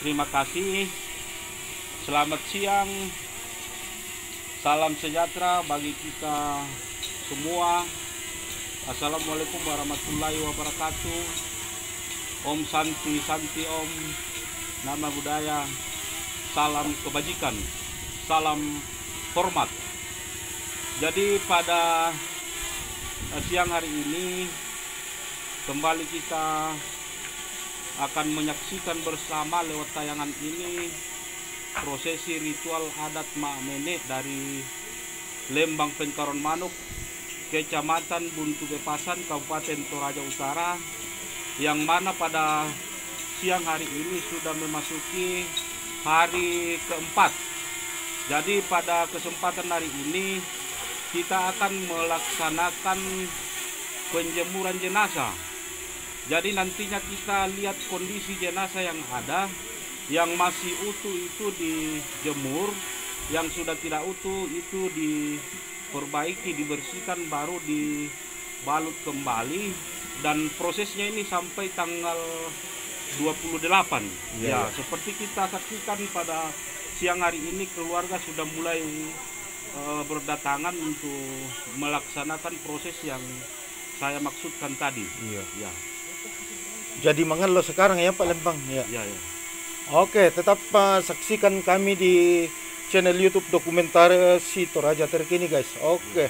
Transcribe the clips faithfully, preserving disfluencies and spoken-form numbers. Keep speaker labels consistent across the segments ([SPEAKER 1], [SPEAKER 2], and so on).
[SPEAKER 1] terima kasih. Selamat siang. Salam sejahtera bagi kita semua. Assalamualaikum warahmatullahi wabarakatuh. Om Santi, Santi Om. Nama budaya. Salam kebajikan. Salam hormat. Jadi pada siang hari ini kembali kita akan menyaksikan bersama lewat tayangan ini prosesi ritual adat Mak Nenek dari Lembang Pengkaron Manuk, Kecamatan Buntu Bepasan, Kabupaten Toraja Utara, yang mana pada siang hari ini sudah memasuki hari keempat. Jadi pada kesempatan hari ini kita akan melaksanakan penjemuran jenazah. Jadi nantinya kita lihat kondisi jenazah yang ada. Yang masih utuh itu dijemur, yang sudah tidak utuh itu diperbaiki, dibersihkan, baru dibalut kembali. Dan prosesnya ini sampai tanggal dua puluh delapan. Ya, ya, seperti kita saksikan pada siang hari ini keluarga sudah mulai uh, berdatangan untuk melaksanakan proses yang saya maksudkan tadi. Iya. Ya.
[SPEAKER 2] Jadi mangelo sekarang ya Pak Lembang ya.
[SPEAKER 1] Ya, ya.
[SPEAKER 2] Oke, tetap uh, saksikan kami di channel YouTube Dokumentasi Toraja Terkini guys. Oke.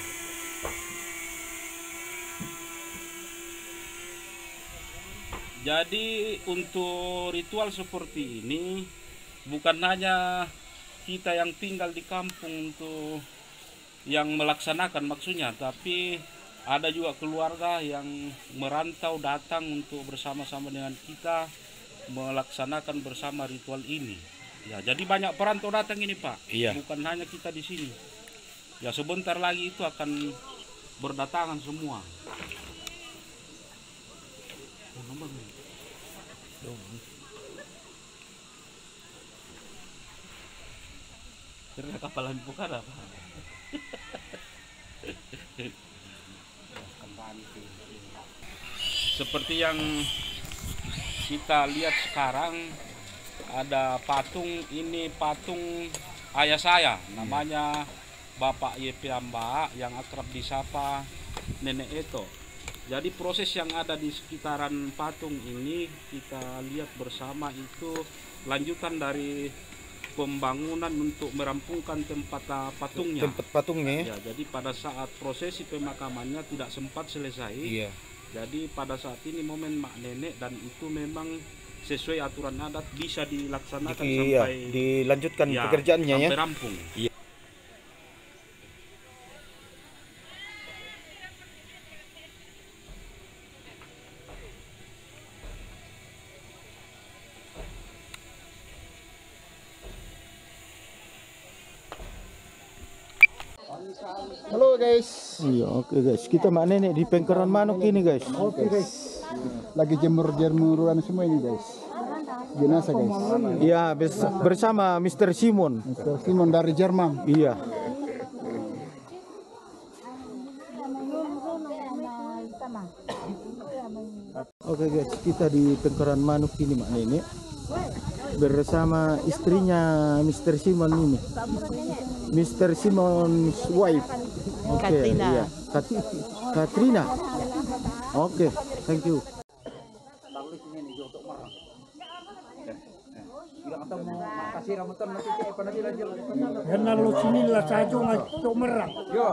[SPEAKER 1] Jadi untuk ritual seperti ini bukan hanya kita yang tinggal di kampung untuk yang melaksanakan maksudnya, tapi ada juga keluarga yang merantau datang untuk bersama-sama dengan kita melaksanakan bersama ritual ini. Ya, jadi banyak perantau datang ini Pak.
[SPEAKER 2] Iya.
[SPEAKER 1] Bukan hanya kita di sini. Ya, sebentar lagi itu akan berdatangan semua. Kira kapalan bukan apa? Seperti yang kita lihat sekarang, ada patung ini, patung ayah saya, namanya Bapak Yepi Amba yang akrab disapa Nenek Eto. Jadi proses yang ada di sekitaran patung ini kita lihat bersama itu lanjutan dari pembangunan untuk merampungkan tempat patungnya.
[SPEAKER 2] Tempat patungnya.
[SPEAKER 1] Ya, jadi pada saat prosesi pemakamannya tidak sempat selesai.
[SPEAKER 2] Iya.
[SPEAKER 1] Jadi pada saat ini momen Mak Nenek dan itu memang sesuai aturan adat bisa dilaksanakan
[SPEAKER 2] Di,
[SPEAKER 1] sampai
[SPEAKER 2] iya, dilanjutkan
[SPEAKER 1] ya,
[SPEAKER 2] pekerjaannya
[SPEAKER 1] sampai
[SPEAKER 2] ya.
[SPEAKER 1] rampung.
[SPEAKER 2] Iya.
[SPEAKER 3] Halo guys.
[SPEAKER 2] Iya, oke guys. Kita Mak Nenek di Pengkaron Manuk ini guys.
[SPEAKER 3] Oke guys. Lagi jemur-jemuran semua ini guys. Jenazah guys.
[SPEAKER 2] Iya, bersama Mister Simon.
[SPEAKER 3] Mister Simon dari Jerman.
[SPEAKER 2] Iya. Oke guys, kita di Pengkaron Manuk ini Mak Nenek bersama istrinya Mister Simon ini. Mister Simon's wife. Oke, okay, iya. Kat Katrina. Oke, okay, thank you.
[SPEAKER 4] Kenal lo sini lah saja nggak merah. Yo.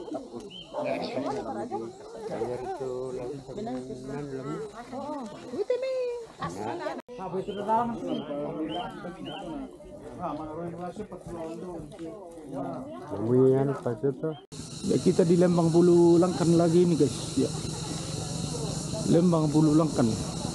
[SPEAKER 2] Ya, kita di Lembang Bulu Langkan lagi ini guys. Ya. Lembang Bulu Langkan.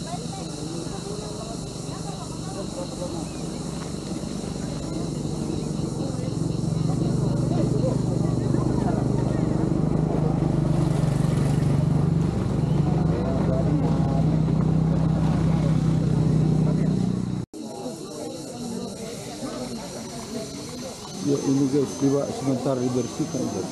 [SPEAKER 2] Ya ini guys, coba sebentar dibersihkan guys.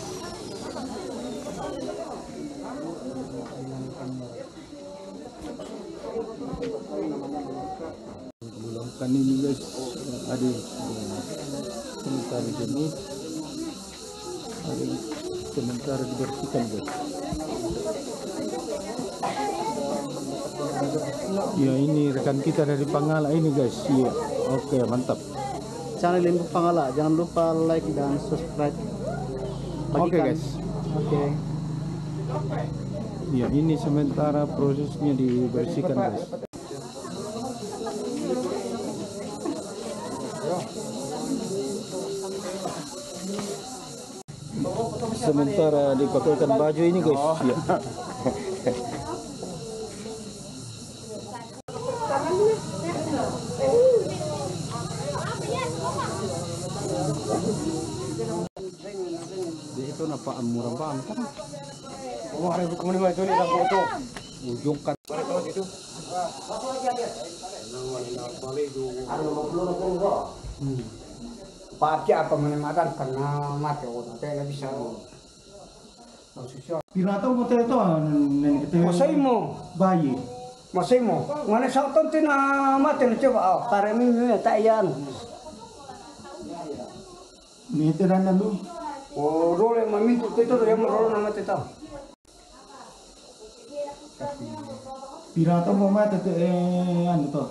[SPEAKER 2] Bulangkan ini guys ada sementara jemur, ada sementara dibersihkan guys. Ya ini rekan kita dari Pangala ini guys. Iya, oke mantap.
[SPEAKER 3] Channel Limbu Pangala, jangan lupa like dan subscribe.
[SPEAKER 2] Oke guys.
[SPEAKER 3] Oke.
[SPEAKER 2] Ya ini sementara prosesnya dibersihkan guys. Sementara dipakaikan baju ini guys. Ya. Itu napa murah banget kan? Oh, hari kemana maju nih dah foto. Ujung kan itu.
[SPEAKER 4] Hmm. Pati apa menematan karena mati orang teh bisa.
[SPEAKER 2] Pinato mo tayo to, nenek kita.
[SPEAKER 4] Masay mo,
[SPEAKER 2] Bayi.
[SPEAKER 4] masay mo. Ngane sa ton tina mati na coba ah, karemi ni tayan.
[SPEAKER 2] Ni tenan nandu.
[SPEAKER 4] Oh, role mami tu itu dia mau role nama teta.
[SPEAKER 2] Pinato mo mata te eh ano to.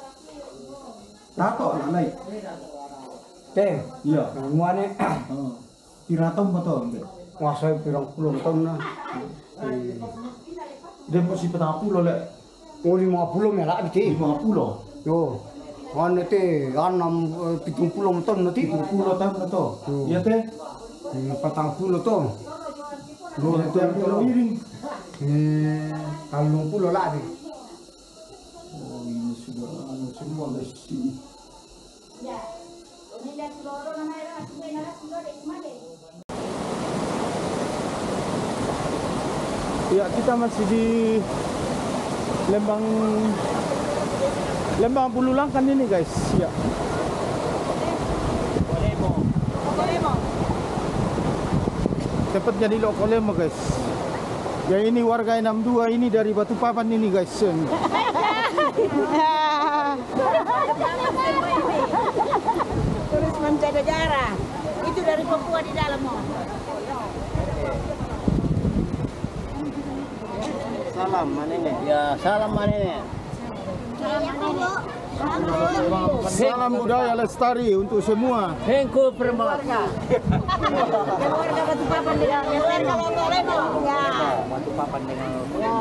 [SPEAKER 2] Tato lalay.
[SPEAKER 4] Teh,
[SPEAKER 2] Iya.
[SPEAKER 4] muane
[SPEAKER 2] Oh. Pinato mo to.
[SPEAKER 4] masay pirang puluh tahun na.
[SPEAKER 2] Dia mo si petang pulo le.
[SPEAKER 4] Oh lima puluh melak biti.
[SPEAKER 2] lima puluh.
[SPEAKER 4] Yo, ngane teh anam pitung puluh tahun nanti.
[SPEAKER 2] Pulo tahun na to. Iya teh.
[SPEAKER 4] Patang puluh tu.
[SPEAKER 2] Lo itu yang pulo iring.
[SPEAKER 4] Eh, kalung puluh lah ni.
[SPEAKER 2] Oh ini sudah anu semua guys. Ya kita masih di Lembang Lembang Bululangkan ini guys. Ya. Tepatnya di Lokolemo guys. Ya ini warga enam dua ini dari Balikpapan ini guys.
[SPEAKER 5] Terus menjaga jarak. Itu dari Papua di dalam.
[SPEAKER 3] Salam manene. Ya, salam manene.
[SPEAKER 2] Salam budaya lestari untuk semua.
[SPEAKER 3] Hengku permata.
[SPEAKER 5] Yang warga Balikpapan dengan yang warga Lokolemo. Ya.
[SPEAKER 3] Balikpapan dengan
[SPEAKER 5] Ya.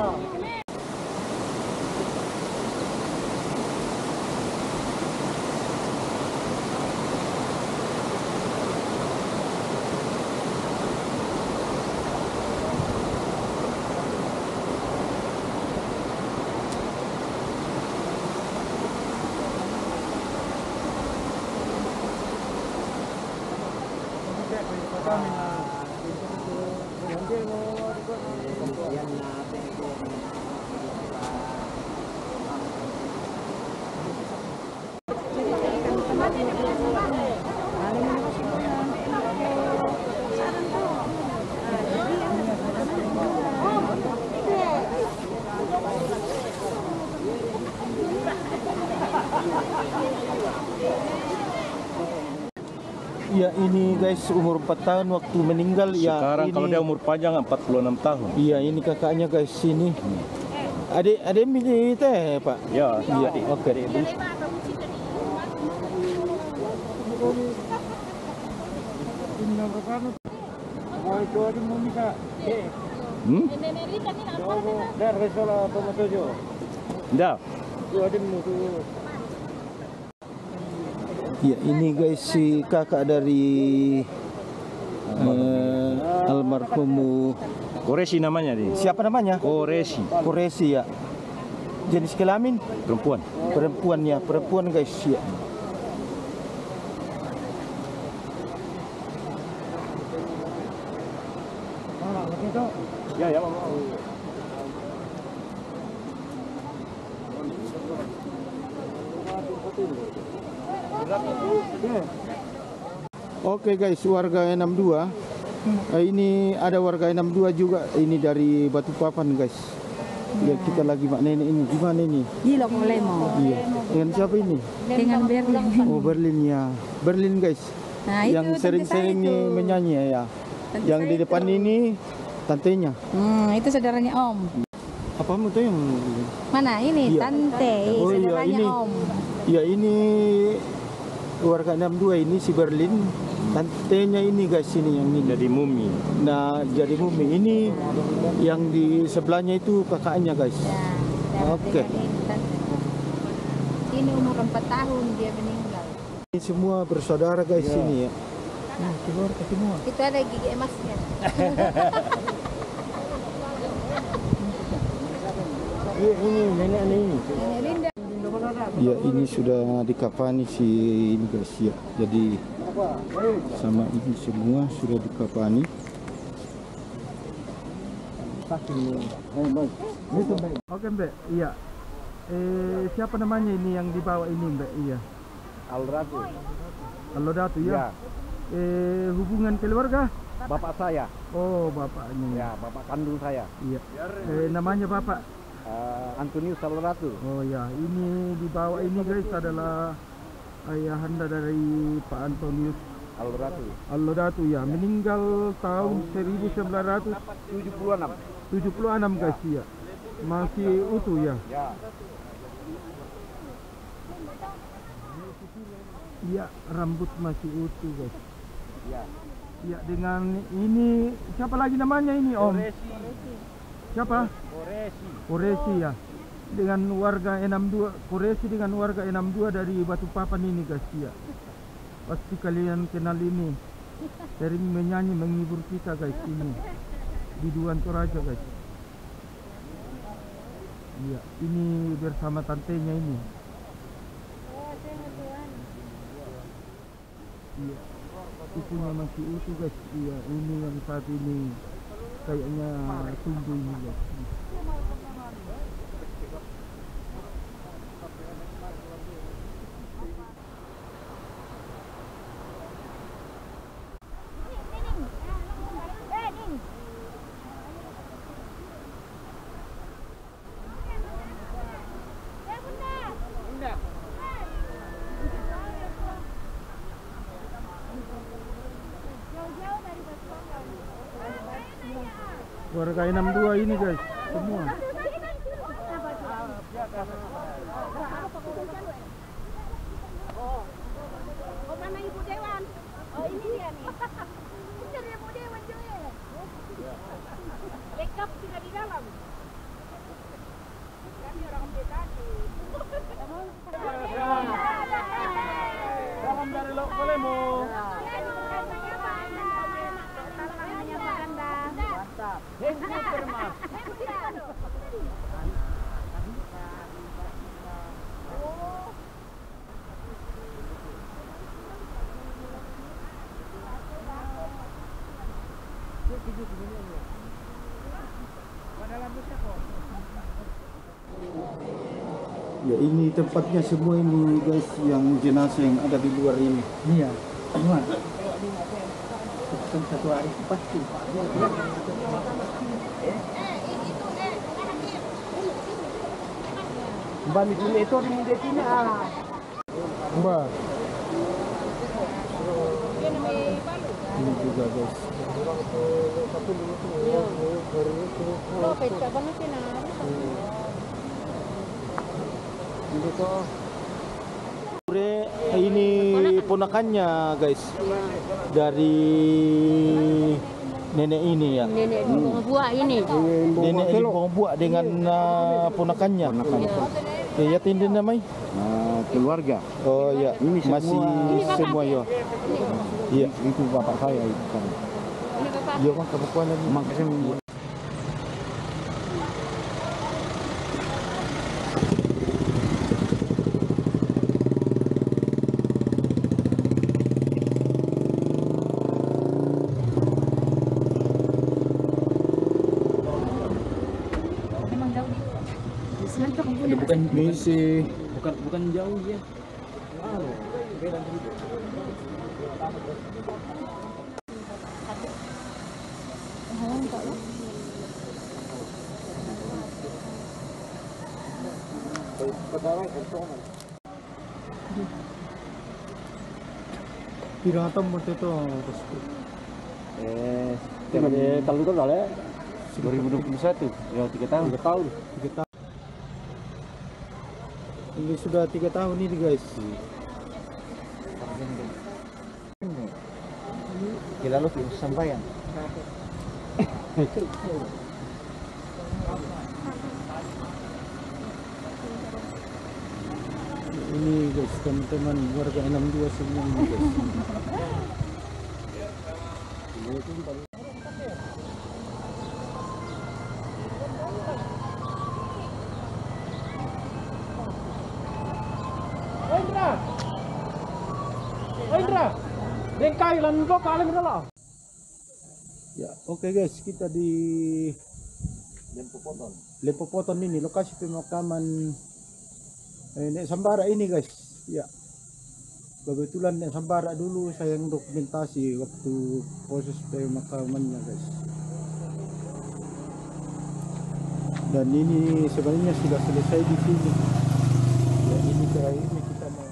[SPEAKER 2] Ya ini guys umur empat tahun waktu meninggal. Ya
[SPEAKER 6] Sekarang
[SPEAKER 2] ini,
[SPEAKER 6] kalau dia umur panjang empat puluh enam tahun.
[SPEAKER 2] Iya ini kakaknya guys sini. Adik adik milih teh Pak.
[SPEAKER 6] Ya,
[SPEAKER 2] Iya. Oke.
[SPEAKER 6] Hmm? Dah.
[SPEAKER 2] Ya ini guys si kakak dari eh, almarhum.
[SPEAKER 6] Koresi namanya dia.
[SPEAKER 2] Siapa namanya?
[SPEAKER 6] Koresi,
[SPEAKER 2] Koresi ya. Jenis kelamin
[SPEAKER 6] perempuan.
[SPEAKER 2] perempuan ya, perempuan guys ya.
[SPEAKER 6] Ya, ya, Mama.
[SPEAKER 2] Oke guys, warga enam dua. Eh, ini ada warga enam dua juga ini dari Balikpapan guys. Ya kita lagi mak nenek ini. Gimana ini?
[SPEAKER 5] Gila Lemo.
[SPEAKER 2] Iya. Dengan siapa ini?
[SPEAKER 5] Dengan Berlin.
[SPEAKER 2] Oh Berlin ya. Berlin guys.
[SPEAKER 5] Nah, itu
[SPEAKER 2] Yang
[SPEAKER 5] tante
[SPEAKER 2] sering-sering
[SPEAKER 5] saya
[SPEAKER 2] nih
[SPEAKER 5] itu.
[SPEAKER 2] menyanyi ya.
[SPEAKER 5] Tante
[SPEAKER 2] Yang
[SPEAKER 5] saya
[SPEAKER 2] di depan
[SPEAKER 5] itu.
[SPEAKER 2] ini tantenya.
[SPEAKER 5] Hmm, itu saudaranya Om.
[SPEAKER 2] Apa tuh yang
[SPEAKER 5] Mana ini?
[SPEAKER 2] Iya.
[SPEAKER 5] Tante,
[SPEAKER 2] Oh, iya,
[SPEAKER 5] saudaranya
[SPEAKER 2] ini.
[SPEAKER 5] Om.
[SPEAKER 2] Ya ini keluarga enam dua ini si Berlin. Tantenya ini guys ini yang ini.
[SPEAKER 6] Jadi mumi.
[SPEAKER 2] Nah jadi mumi ini yang di sebelahnya itu kakaknya guys.
[SPEAKER 5] Ya,
[SPEAKER 2] Oke.
[SPEAKER 5] Ini umur empat tahun dia meninggal.
[SPEAKER 2] Ini semua bersaudara guys ini ya. Nah keluarga semua.
[SPEAKER 5] Itu ada gigi emasnya.
[SPEAKER 2] Iya ini nenek ini.
[SPEAKER 5] Nenek Linda.
[SPEAKER 2] Ya ini sudah dikafani si ini guys ya. Jadi sama ini semua sudah dikafani. Oke Mbak, iya. Eh siapa namanya ini yang dibawa ini Mbak? Iya.
[SPEAKER 6] Alratu.
[SPEAKER 2] Alodatu ya.
[SPEAKER 6] Ya,
[SPEAKER 2] Eh hubungan keluarga?
[SPEAKER 6] bapak saya.
[SPEAKER 2] Oh bapaknya.
[SPEAKER 6] Ya, bapak kandung saya.
[SPEAKER 2] Iya. Eh namanya bapak?
[SPEAKER 6] Uh, Antonius Alratu.
[SPEAKER 2] Oh ya, ini dibawa ini guys adalah ayahanda dari Pak Antonius
[SPEAKER 6] Alratu.
[SPEAKER 2] Alodatu ya, meninggal tahun seribu sembilan ratus
[SPEAKER 6] tujuh puluh enam.
[SPEAKER 2] tujuh puluh enam guys ya. Masih utuh ya.
[SPEAKER 6] Ya.
[SPEAKER 2] Iya, rambut masih utuh guys.
[SPEAKER 6] Ya.
[SPEAKER 2] Ya dengan ini siapa lagi namanya ini Om? Siapa?
[SPEAKER 6] Koresi.
[SPEAKER 2] Koresi ya. Dengan warga enam dua Koresi dengan warga enam dua dari Batu Papan ini guys ya. Pasti kalian kenal ini. Sering menyanyi menghibur kita guys ini. Di Duan Toraja guys. Iya, ini bersama tantenya ini. Iya. Kukunya masih utuh guys. Iya, ini yang saat ini kayaknya tumbuh ini guys. Warga enam dua ini guys, semua.
[SPEAKER 7] Oh, mana Ibu Dewan? Oh, ini dia nih. Ini dia Ibu Dewan juga. Lengkap tidak di dalam. Kami orang Betani.
[SPEAKER 2] Salam dari Lemo. Ya ini tempatnya semua ini guys, yang jenazah yang ada di luar ini.
[SPEAKER 4] Iya, semua. Satu hari pasti. Balik dulu itu di muda sini ah.
[SPEAKER 2] Mbak. Ini juga guys. Ini ponakannya guys dari nenek ini ya.
[SPEAKER 7] Nenek di bunga buah ini.
[SPEAKER 2] Nenek di Bawang Buah dengan uh, ponakannya. Ya, ya tintin namanya.
[SPEAKER 6] Nah, keluarga.
[SPEAKER 2] Oh ya,
[SPEAKER 6] Ini semua-
[SPEAKER 2] masih
[SPEAKER 7] Ini bapak
[SPEAKER 2] semua
[SPEAKER 7] ya?
[SPEAKER 2] ya. Iya.
[SPEAKER 6] Itu bapak saya itu kan.
[SPEAKER 7] Ini bapak.
[SPEAKER 2] Iya kan kamu kuat lagi.
[SPEAKER 6] Makanya
[SPEAKER 2] Bukan misi.
[SPEAKER 6] bukan bukan jauh ya.
[SPEAKER 2] Pirang tahun waktu itu bosku?
[SPEAKER 6] Eh, dari kalau itu lah dua ribu dua puluh satu, ya tiga tahun.
[SPEAKER 2] Tiga tahun. Tiga tahun. Ini sudah tiga tahun ini guys.
[SPEAKER 6] Kita lalu belum sampaian.
[SPEAKER 2] Ini guys teman-teman warga enam dua semua ini guys.
[SPEAKER 8] Indra, Indra, bengkai lan kok paling dulu.
[SPEAKER 2] Ya oke guys, kita di
[SPEAKER 6] Lempopoton.
[SPEAKER 2] Lempopoton ini lokasi pemakaman eh, Nek Sambara ini guys. Ya kebetulan Nek Sambara dulu saya yang dokumentasi waktu proses pemakamannya guys. Dan ini sebenarnya sudah selesai di sini. Ya ini terakhir ini kita mau